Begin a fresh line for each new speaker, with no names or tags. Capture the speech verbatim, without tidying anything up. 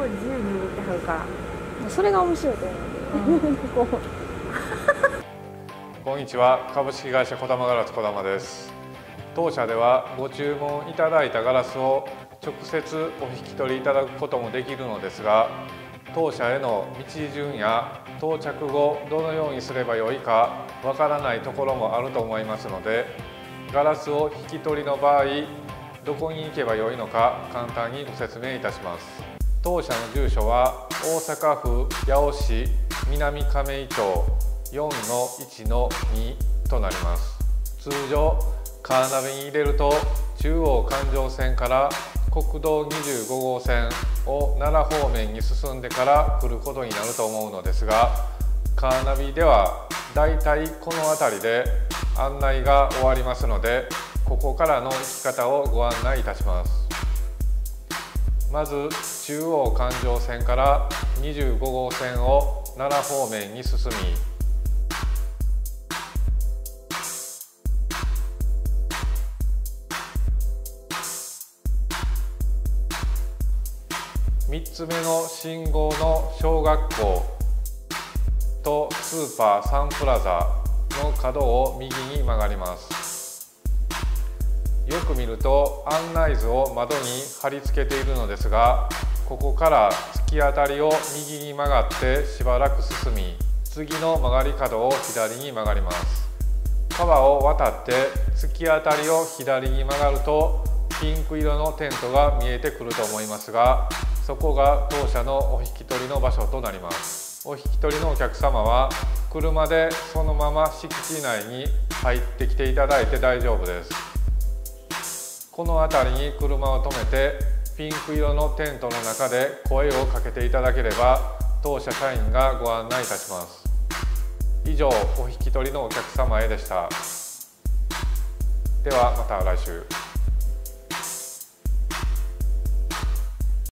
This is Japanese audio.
ごい自由に動いてはるから、
それが面白いと思う、うん、ここ
こんにちは。株式会社小玉ガラス小玉です。当社ではご注文いただいたガラスを直接お引き取りいただくこともできるのですが、当社への道順や到着後どのようにすればよいかわからないところもあると思いますので、ガラスを引き取りの場合どこに行けばよいのか簡単にご説明いたします。当社の住所は大阪府八尾市南亀井町 よんのいちのに となります。通常カーナビに入れると中央環状線から国道にじゅうごごうせんを奈良方面に進んでから来ることになると思うのですが、カーナビではだいたいこの辺りで案内が終わりますので、ここからの行き方をご案内いたします。まず中央環状線からにじゅうごごうせんを奈良方面に進み、みっつめの信号の小学校とスーパーサンプラザの角を右に曲がります。よく見ると案内図を窓に貼り付けているのですが、ここから突き当たりを右に曲がってしばらく進み、次の曲がり角を左に曲がります。川を渡って突き当たりを左に曲がるとピンク色のテントが見えてくると思いますが、そこが当社のお引き取りの場所となります。お引き取りのお客様は車でそのまま敷地内に入ってきていただいて大丈夫です。この辺りに車を止めてピンク色のテントの中で声をかけていただければ当社社員がご案内いたします。以上、お引き取りのお客様へでした。ではまた来週。